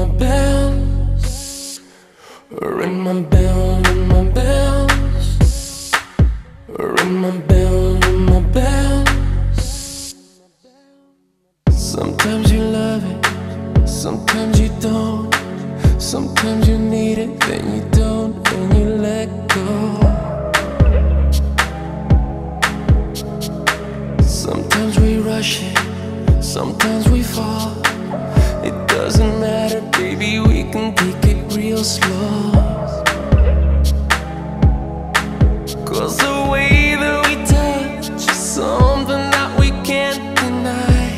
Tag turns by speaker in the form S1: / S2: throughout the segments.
S1: my bells, ring my bell, ring my bells, ring my bell, ring my bells. Sometimes you love it, sometimes you don't. Sometimes you need it, then you don't, and you let go. Sometimes we rush it, sometimes we fall. It doesn't matter, baby, we can take it real slow. 'Cause the way that we touch is something that we can't deny.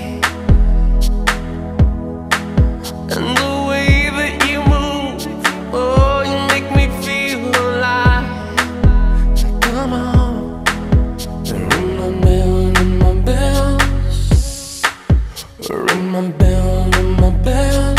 S1: And the way that you move, oh, you make me feel alive. Come on, ring my bell, ring my bells, ring my bell, ring my bell.